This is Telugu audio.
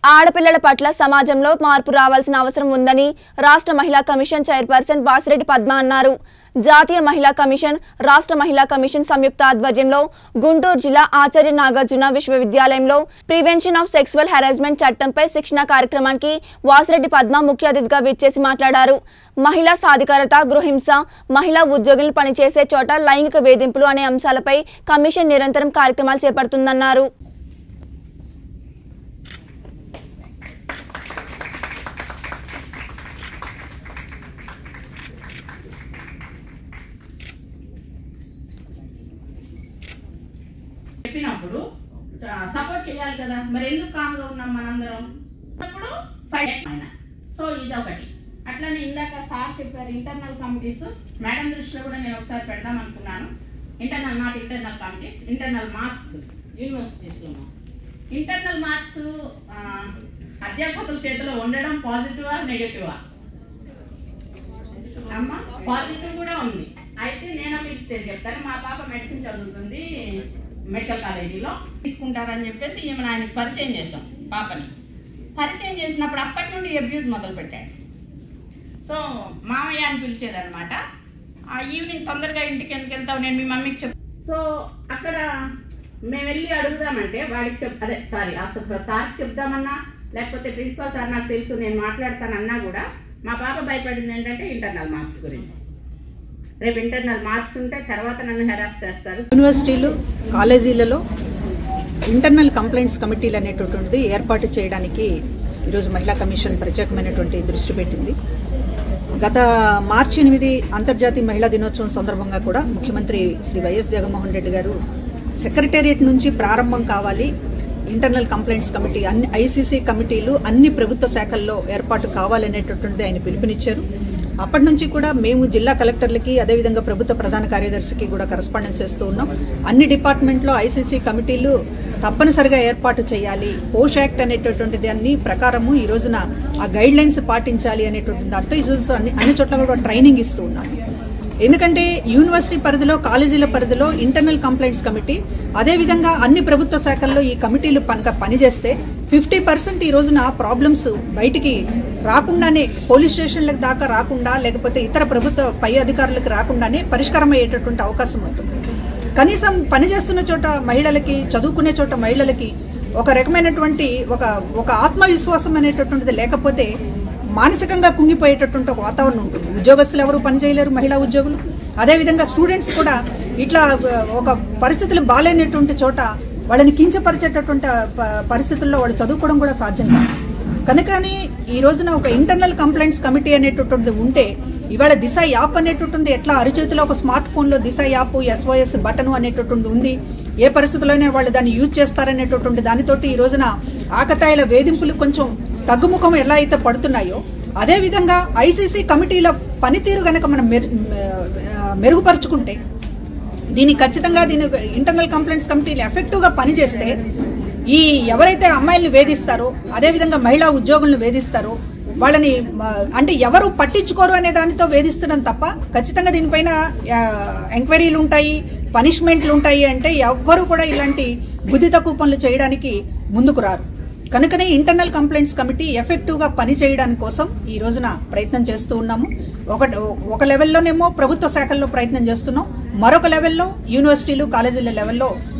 ఆడపిల్లల పట్ల సమాజంలో మార్పు రావాల్సిన అవసరం ఉందని రాష్ట్ర మహిళా కమిషన్ చైర్పర్సన్ వాసిరెడ్డి పద్మ అన్నారు. జాతీయ మహిళా కమిషన్, రాష్ట్ర మహిళా కమిషన్ సంయుక్త ఆధ్వర్యంలో గుంటూరు జిల్లా ఆచార్య నాగార్జున విశ్వవిద్యాలయంలో ప్రివెన్షన్ ఆఫ్ సెక్సువల్ హెరాస్మెంట్ చట్టంపై శిక్షణ కార్యక్రమానికి వాసిరెడ్డి పద్మ ముఖ్య అతిథిగా విచ్చేసి మాట్లాడారు. మహిళా సాధికారత, గృహహింస, మహిళా ఉద్యోగులు పనిచేసే చోట లైంగిక వేధింపులు అనే అంశాలపై కమిషన్ నిరంతరం కార్యక్రమాలు చేపడుతుందన్నారు. చెప్పినప్పుడు సపోర్ట్ చేయాలి కదా, మరి ఎందుకు కామ్గా ఉన్నాం మనందరం? అప్పుడు ఫైట్ అయినా. సో ఇదొకటి. అట్లనే ఇందాక సార్ చెప్పారు ఇంటర్నల్ కమిటీస్, మేడం దృష్టిలో కూడా నేను ఒకసారి పెడదాం అనుకున్నాను. Not internal committees, internal marks యూనివర్సిటీస్లో. ఇంటర్నల్ మార్క్స్ అధ్యాపకుల చేతిలో ఉండడం పాజిటివా నెగటివా? అమ్మ పాజిటివ్ కూడా ఉంది. అయితే నేను మీకు స్టేట్ చెప్తాను. మా పాప మెడిసిన్ చదువుతుంది మెడికల్ కాలేజీలో, తీసుకుంటారని చెప్పేసి ఈమెను ఆయనకి పరిచయం చేసాం. పాపని పరిచయం చేసినప్పుడు అప్పటి నుండి అబ్యూజ్ మొదలు పెట్టాడు. సో మామయ్య అని పిలిచేదనమాట. ఆ ఈవినింగ్ తొందరగా ఇంటికి ఎందుకు వెళ్తావు, నేను మీ మమ్మీకి సో అక్కడ మేము వెళ్ళి అడుగుదామంటే వాడికి అసలు సార్కి చెప్దామన్నా, లేకపోతే ప్రిన్సిపల్ సార్ నాకు తెలుసు నేను మాట్లాడతానన్నా కూడా మా పాప భయపడింది ఏంటంటే ఇంటర్నల్ మార్క్స్ గురించి. రేపు ఇంటర్నల్ మార్క్స్ ఉంటే తర్వాత నన్ను హెరాస్ చేస్తారు. యూనివర్సిటీలు, కాలేజీలలో ఇంటర్నల్ కంప్లైంట్స్ కమిటీలు అనేటటువంటిది ఏర్పాటు చేయడానికి ఈరోజు మహిళా కమిషన్ ప్రత్యేకమైనటువంటి దృష్టి పెట్టింది. గత మార్చి 8 అంతర్జాతీయ మహిళా దినోత్సవం సందర్భంగా కూడా ముఖ్యమంత్రి శ్రీ వైఎస్ జగన్మోహన్ రెడ్డి గారు సెక్రటేరియట్ నుంచి ప్రారంభం కావాలి, ఇంటర్నల్ కంప్లైంట్స్ కమిటీ అన్ని ఐసీసీ కమిటీలు అన్ని ప్రభుత్వ శాఖల్లో ఏర్పాటు కావాలనేటటువంటిది ఆయన పిలుపునిచ్చారు. అప్పటి నుంచి కూడా మేము జిల్లా కలెక్టర్లకి, అదేవిధంగా ప్రభుత్వ ప్రధాన కార్యదర్శికి కూడా కరెస్పాండెన్స్ చేస్తూ ఉన్నాం. అన్ని డిపార్ట్మెంట్లో ఐసీసీ కమిటీలు తప్పనిసరిగా ఏర్పాటు చేయాలి, పోష్ యాక్ట్ అనేటటువంటిది అన్ని ప్రకారము ఈ రోజున ఆ గైడ్ లైన్స్ పాటించాలి అనేటువంటి దాంతో ఈరోజు అన్ని చోట్ల కూడా ట్రైనింగ్ ఇస్తూ ఉన్నాం. ఎందుకంటే యూనివర్సిటీ పరిధిలో, కాలేజీల పరిధిలో ఇంటర్నల్ కంప్లైంట్స్ కమిటీ, అదేవిధంగా అన్ని ప్రభుత్వ శాఖల్లో ఈ కమిటీలు పనిచేస్తే 50% ఈ రోజున ప్రాబ్లమ్స్ బయటికి రాకుండానే, పోలీస్ స్టేషన్లకు దాకా రాకుండా, లేకపోతే ఇతర ప్రభుత్వ పై అధికారులకు రాకుండానే పరిష్కారం అయ్యేటటువంటి అవకాశం ఉంటుంది. కనీసం పనిచేస్తున్న చోట మహిళలకి, చదువుకునే చోట మహిళలకి ఒక రకమైనటువంటి ఒక ఆత్మవిశ్వాసం అనేటటువంటిది లేకపోతే మానసికంగా కుంగిపోయేటటువంటి ఒక వాతావరణం ఉంటుంది. ఉద్యోగస్తులు ఎవరు పనిచేయలేరు, మహిళా ఉద్యోగులు. అదేవిధంగా స్టూడెంట్స్ కూడా ఇట్లా ఒక పరిస్థితులు బాగాలేనటువంటి చోట వాళ్ళని కించపరిచేటటువంటి పరిస్థితుల్లో వాళ్ళు చదువుకోవడం కూడా సాధ్యం కాదు. కనుకని ఈ రోజున ఒక ఇంటర్నల్ కంప్లైంట్స్ కమిటీ అనేటటువంటిది ఉంటే, ఇవాళ దిశ యాప్ అనేటటువంటి ఎట్లా అరచేతిలో ఒక స్మార్ట్ ఫోన్లో దిశ యాప్, SOS బటన్ అనేటటువంటి ఉంది, ఏ పరిస్థితుల్లోనే వాళ్ళు దాన్ని యూజ్ చేస్తారనేటటువంటి దానితోటి ఈ రోజున ఆకతాయిల వేధింపులు కొంచెం తగ్గుముఖం ఎలా అయితే పడుతున్నాయో, అదేవిధంగా ఐసీసీ కమిటీల పనితీరు కనుక మనం మెరుగుపరుచుకుంటే, ఖచ్చితంగా ఇంటర్నల్ కంప్లైంట్స్ కమిటీలు ఎఫెక్టివ్గా పనిచేస్తే ఈ ఎవరైతే అమ్మాయిల్ని వేధిస్తారో, అదేవిధంగా మహిళా ఉద్యోగులను వేధిస్తారో వాళ్ళని అంటే ఎవరు పట్టించుకోరు అనే దానితో వేధిస్తున్నాం తప్ప, ఖచ్చితంగా దీనిపైన ఎంక్వైరీలు ఉంటాయి, పనిష్మెంట్లు ఉంటాయి అంటే ఎవ్వరూ కూడా ఇలాంటి బుద్ధి తక్కువ పనులు చేయడానికి ముందుకు రారు. కనుకనే ఇంటర్నల్ కంప్లైంట్స్ కమిటీ ఎఫెక్టివ్గా పనిచేయడానికి కోసం ఈ రోజున ప్రయత్నం చేస్తూ ఉన్నాము. ఒక లెవెల్లోనేమో ప్రభుత్వ శాఖల్లో ప్రయత్నం చేస్తున్నాం, మరొక లెవెల్లో యూనివర్సిటీలు, కాలేజీల లెవెల్లో